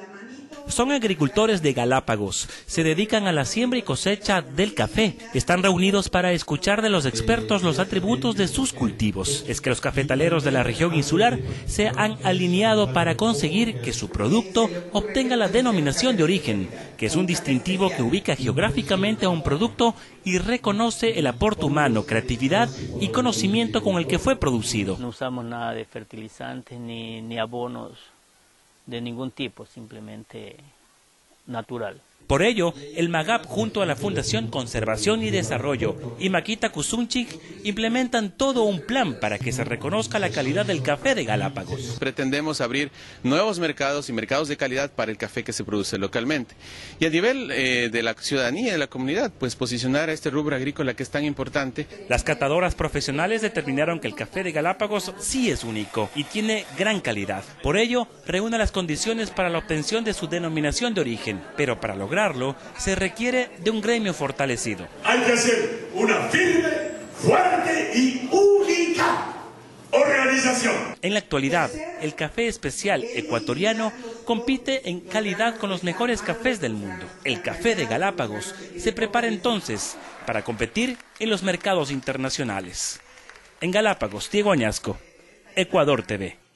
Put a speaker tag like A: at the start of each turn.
A: Son agricultores de Galápagos, se dedican a la siembra y cosecha del café. Están reunidos para escuchar de los expertos los atributos de sus cultivos. Es que los cafetaleros de la región insular se han alineado para conseguir que su producto obtenga la denominación de origen, que es un distintivo que ubica geográficamente a un producto y reconoce el aporte humano, creatividad y conocimiento con el que fue producido.
B: No usamos nada de fertilizantes ni abonos de ningún tipo, simplemente natural.
A: Por ello, el MAGAP junto a la Fundación Conservación y Desarrollo y Maquita Kuzunchik implementan todo un plan para que se reconozca la calidad del café de Galápagos.
C: Pretendemos abrir nuevos mercados y mercados de calidad para el café que se produce localmente. Y a nivel de la ciudadanía y de la comunidad, pues posicionar a este rubro agrícola que es tan importante.
A: Las catadoras profesionales determinaron que el café de Galápagos sí es único y tiene gran calidad. Por ello, reúne las condiciones para la obtención de su denominación de origen, pero para lograrlo se requiere de un gremio fortalecido.
D: Hay que hacer una firme, fuerte y única organización.
A: En la actualidad, el café especial ecuatoriano compite en calidad con los mejores cafés del mundo. El café de Galápagos se prepara entonces para competir en los mercados internacionales. En Galápagos, Diego Añasco, Ecuador TV.